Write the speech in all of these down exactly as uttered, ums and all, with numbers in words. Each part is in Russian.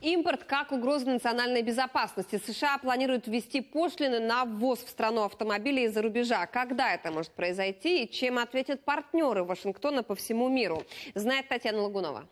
Импорт как угроза национальной безопасности. США планируют ввести пошлины на ввоз в страну автомобилей из-за рубежа. Когда это может произойти и чем ответят партнеры Вашингтона по всему миру, знает Татьяна Лагунова.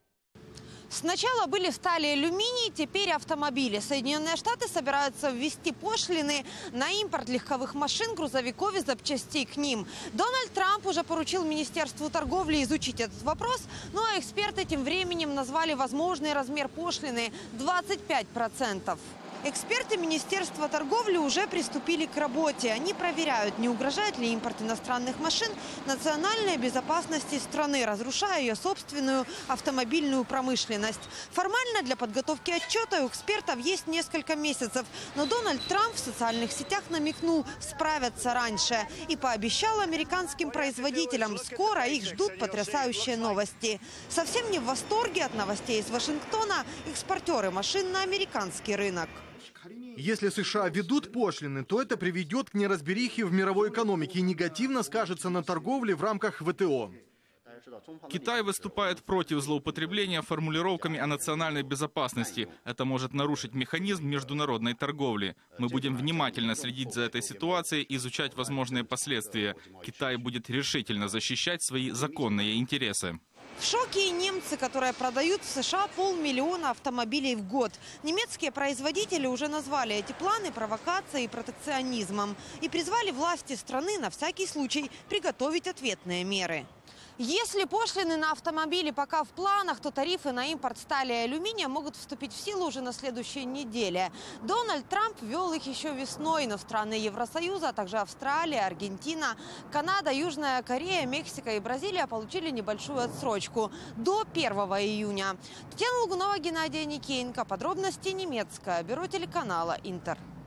Сначала были стали и алюминий, теперь автомобили. Соединенные Штаты собираются ввести пошлины на импорт легковых машин, грузовиков и запчастей к ним. Дональд Трамп уже поручил Министерству торговли изучить этот вопрос, ну а эксперты тем временем назвали возможный размер пошлины – двадцать пять процентов. Эксперты Министерства торговли уже приступили к работе. Они проверяют, не угрожает ли импорт иностранных машин национальной безопасности страны, разрушая ее собственную автомобильную промышленность. Формально для подготовки отчета у экспертов есть несколько месяцев. Но Дональд Трамп в социальных сетях намекнул, справятся раньше. И пообещал американским производителям, скоро их ждут потрясающие новости. Совсем не в восторге от новостей из Вашингтона экспортеры машин на американский рынок. Если США ведут пошлины, то это приведет к неразберихе в мировой экономике и негативно скажется на торговле в рамках вэ тэ о. Китай выступает против злоупотребления формулировками о национальной безопасности. Это может нарушить механизм международной торговли. Мы будем внимательно следить за этой ситуацией и изучать возможные последствия. Китай будет решительно защищать свои законные интересы. В шоке и немцы, которые продают в США полмиллиона автомобилей в год. Немецкие производители уже назвали эти планы провокацией и протекционизмом и призвали власти страны на всякий случай приготовить ответные меры. Если пошлины на автомобили пока в планах, то тарифы на импорт стали и алюминия могут вступить в силу уже на следующей неделе. Дональд Трамп ввел их еще весной, но страны Евросоюза, а также Австралия, Аргентина, Канада, Южная Корея, Мексика и Бразилия получили небольшую отсрочку до первого июня. Татьяна Лагунова, Геннадий Никеенко. Подробности немецкое бюро телеканала «Интер».